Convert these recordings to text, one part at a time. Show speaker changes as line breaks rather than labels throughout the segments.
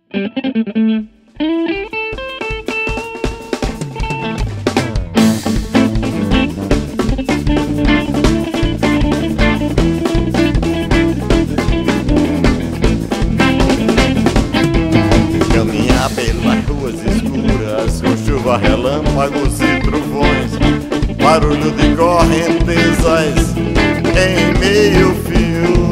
Caminhar pelas ruas escuras com chuva, relâmpagos e trovões, barulho de correntezas em meio fio,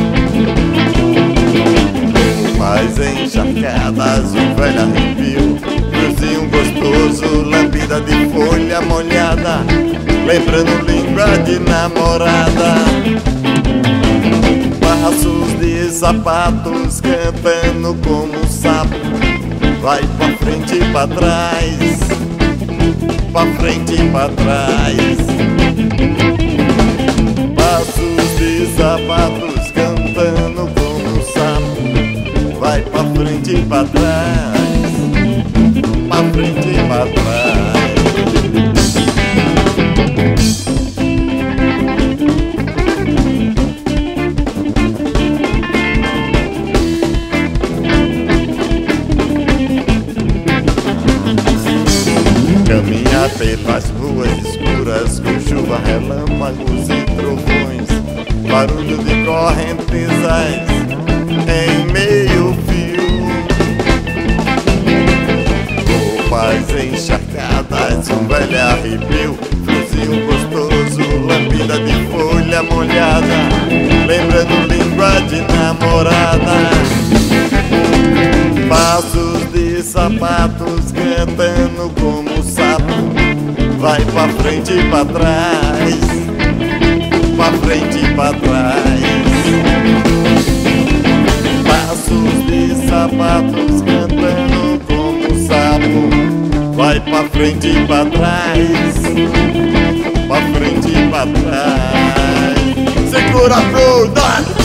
mas encharcadas, um velho arrepio, friozinho gostoso, lambida de folha molhada, lembrando língua de namorada. Passos de sapatos cantando como um sapo, vai pra frente e pra trás, pra frente e pra trás. Passos de sapatos cantando como um sapo, vai pra frente e pra trás, pra frente e pra trás. Caminhar pelas ruas escuras com chuva, relâmpagos e trovões, barulho de correntezas em meio fio, roupas encharcadas, um velho arrepio, friozinho gostoso, lambida de folha molhada, lembrando língua de namorada. Passos de sapatos cantando como um sapo, vai pra frente e pra trás, pra frente e pra trás. Passos de sapatos cantando como um sapo, vai pra frente e pra trás, pra frente e pra trás. Segura a fruta!